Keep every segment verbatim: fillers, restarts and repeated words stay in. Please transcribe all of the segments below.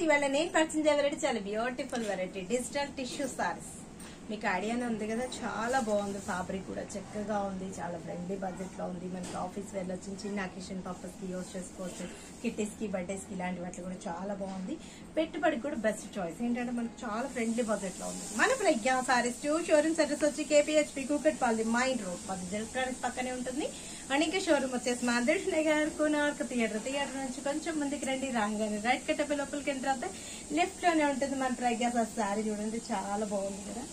ఇవాళ నేను పరిచయం వెరైటీ చాలా beautiful variety digital tissue saris. మీకు ఐడియానే ఉంది కదా, చాలా బాగుంది. ఫ్యాబ్రిక్ కూడా చక్కగా ఉంది, చాలా ఫ్రెండ్లీ బడ్జెట్ లో ఉంది. మనకి ఆఫీస్ వెళ్ళొచ్చు, చిన్న అకేషన్ పర్పస్ కి యూజ్ చేసుకోవచ్చు. కిట్టీస్ కి, బర్త్డేస్ కి ఇలాంటి వాటి కూడా చాలా బాగుంది. పెట్టుబడికి కూడా బెస్ట్ చాయిస్. ఏంటంటే మనకు చాలా ఫ్రెండ్లీ బడ్జెట్ లో ఉంది. మన Pragnya saris two showrooms address వచ్చి కేపీహెచ్పీ కూకట్పల్లి మైన్ రోడ్ పది ఎలక్ట్రానిక్స్ పక్కనే ఉంటుంది. అండ్ ఇంకా షోరూమ్ వచ్చేసి మా దర్శన గారు కోనార్క్ థియేటర్ థియేటర్ నుంచి కొంచెం ముందుకు రండి. రాగానే రైట్ కట్టపై లోపలికి ఎంటర్ అవుతే లెఫ్ట్ లోనే ఉంటుంది మన ప్రజ్ఞా సారీ. చూడండి చాలా బాగుంది కదా,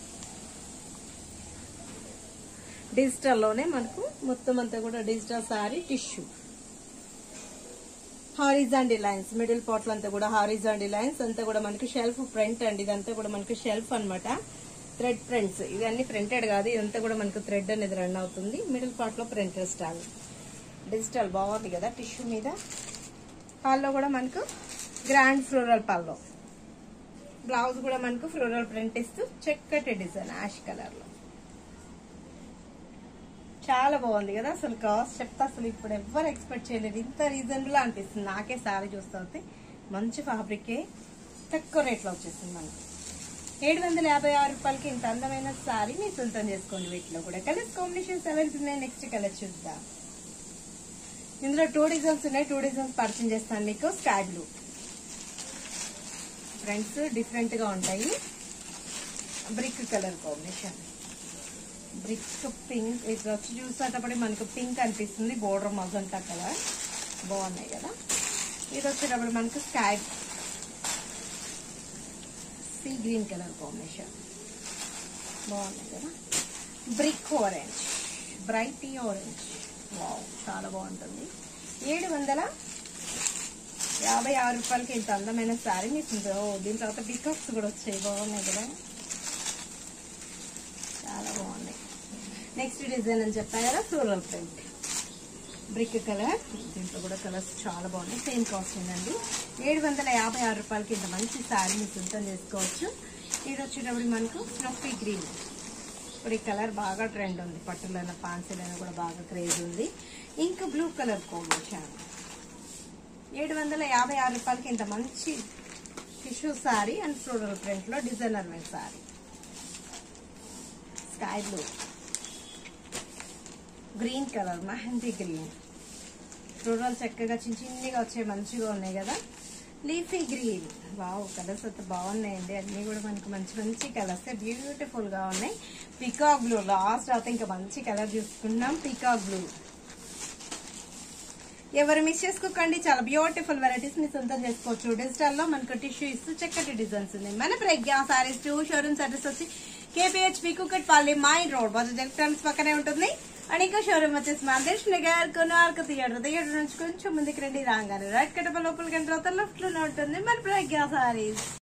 డిజిటల్ లోనే మనకు మొత్తం అంతా కూడా digital sari tissue. Horizontal lines middle part అంతా కూడా హారిజాండీ లైన్స్ అంతా కూడా మనకి షెల్ఫ్ ప్రింట్ అండి. ఇదంతా కూడా మనకి షెల్ఫ్ అన్నమాట. థ్రెడ్ ప్రింట్స్ ఇవన్నీ ప్రింటెడ్ కాదు, ఇదంతా కూడా మనకు థ్రెడ్ అనేది రన్ అవుతుంది. మిడిల్ పార్ట్ లో ప్రింటెడ్ స్టైల్ డిజిటల్ బాగుంది కదా. టిష్యూ మీద పాల్లో కూడా మనకు గ్రాండ్ ఫ్లోరల్ పాల్లో. బ్లౌజ్ కూడా మనకు ఫ్లోరల్ ప్రింట్ ఇస్తూ చక్కటి డిజైన్ యాష్ కలర్ లో చాలా బాగుంది కదా. అసలు కాస్ట్ చెప్తా అసలు ఇప్పుడు ఎవరు ఎక్స్పెక్ట్ చేయలేదు, ఇంత రీజనబుల్ అనిపిస్తుంది. నాకే సారీ చూస్తే మంచి ఫ్యాబ్రికే తక్కువ రేట్లో వచ్చేసింది మనకు. ఏడు వందల యాభై ఆరు రూపాయలకి ఇంత అందమైన సారీ మీ సొంతం చేసుకోండి. వీటిలో కూడా కలర్స్ కాంబినేషన్స్ అవైలబుల్ ఉన్నాయి. నెక్స్ట్ కలర్ చూద్దాం. ఇందులో టూ డిజైన్స్ ఉన్నాయి, టూ డిజైన్స్ పరిచయం చేస్తాను మీకు. స్కై బ్లూ ఫ్రంట్స్ డిఫరెంట్ గా ఉంటాయి. Brick colour combination, brick pink. ఇది వచ్చి చూసేటప్పుడు మనకు పింక్ అనిపిస్తుంది, బోర్డర్ మజంటా కలర్ బాగున్నాయి కదా. ఇది వచ్చేటప్పుడు మనకు sky sea green colour combination బాగున్నాయి కదా. Brick orange, bright orange, wow చాలా బాగుంటుంది. ఏడు వందల యాభై ఆరు రూపాయలకి ఇంత అందమైన శారీ మీకు. దీని తర్వాత పికాక్స్ కూడా వచ్చాయి, బాగున్నాయి కదా, చాలా బాగున్నాయి. నెక్స్ట్ డిజైన్ అని చెప్పా కదా, ఫ్లోరల్ ప్రింట్ బ్రిక్ కలర్. దీంట్లో కూడా కలర్స్ చాలా బాగున్నాయి. సేమ్ కాస్ట్ అండి. ఏడు వందల యాభై ఆరు రూపాయలకి ఇంత మంచి శారీ మీరు సొంతం చేసుకోవచ్చు. ఇది వచ్చేటప్పుడు మనకు స్నఫీ గ్రీన్. ఇప్పుడు ఈ కలర్ బాగా ట్రెండ్ ఉంది, పట్టులైన పాన్సీలైనా కూడా బాగా క్రేజ్ ఉంది. ఇంకా బ్లూ కలర్ కాంబినేషన్. ఏడు వందల యాభై ఆరు రూపాయలకి ఇంత మంచి tissue sari and floral print లో designer wear sari. Sky blue, green colour, mehendi green. Floral చక్కగా చిన్న చిన్నగా వచ్చే మంచిగా ఉన్నాయి కదా. లీఫీ గ్రీన్, వావ్ కలర్స్ అయితే బాగున్నాయండి. అన్ని కూడా మనకు మంచి మంచి కలర్స్ బ్యూటిఫుల్ గా ఉన్నాయి. పికాక్ బ్లూ లాస్ట్ అయితే ఇంకా మంచి కలర్ చూసుకున్నాం. పికాక్ బ్లూ ఎవరు మిస్ చేసుకోకండి, చాలా బ్యూటిఫుల్ వెరైటీస్ మీ సొంతం చేసుకోవచ్చు. డిజిటల్ లో మనకు టిష్యూ ఇస్తూ చక్కటి డిజైన్స్ ఉన్నాయి. మన Pragnya saris two showrooms address వచ్చి KPHP Kukatpally main road Bajaj electronics పక్కనే ఉంటుంది. అండ్ ఇంకా షోరూమ్ వచ్చేసి మా దర్శన గారు కోనార్క్ థియేటర్ థియేటర్ నుంచి కొంచెం ముందుకు రండి. రాగానే రైట్ కట్టప లోపలికి ఎంటర్ అవుతారు, లెఫ్ట్ లోనే ఉంటుంది మన ప్రజ్ఞా సారీస్.